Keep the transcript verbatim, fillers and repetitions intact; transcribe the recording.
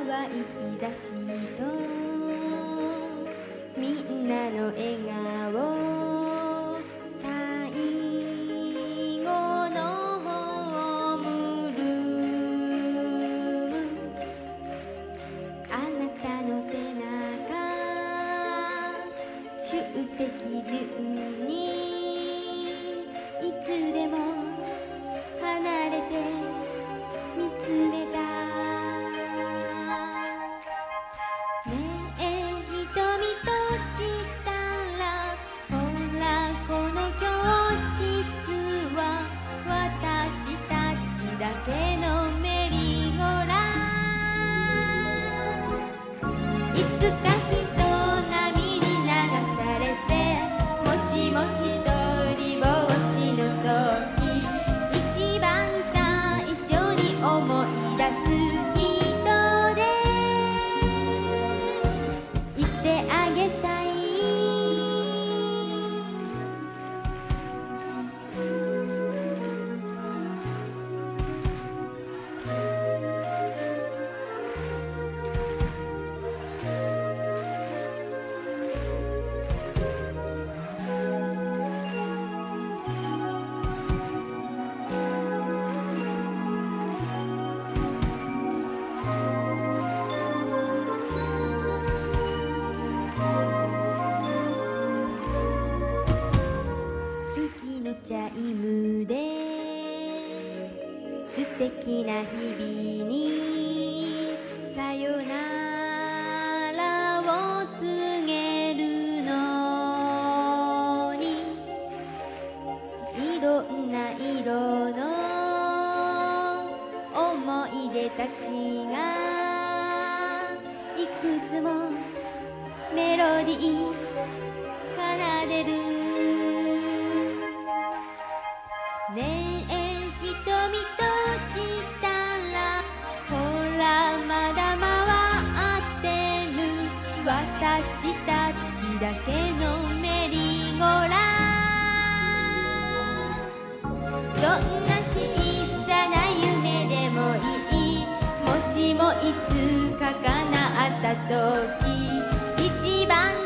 淡い日差しとみんなの笑顔、最後のホームルーム、あなたの背中集積順にいつでも離れて見つめた。ねえ瞳閉じたら、ほらこの教室は私たちだけのメリーゴーランド。いつか人波に流されて、もしも一人ぼっちの時、一番最初に思い出す人でいてあげたい。月のチャイムで素敵な日々にさよならを告げるのに、いろんな色の思い出たちがいくつもメロディー奏でる。ねえ瞳閉じたら、ほらまだ回ってる私たちだけのメリーゴーランド。どんな小さな夢でもいい、もしもいつか叶った時、一番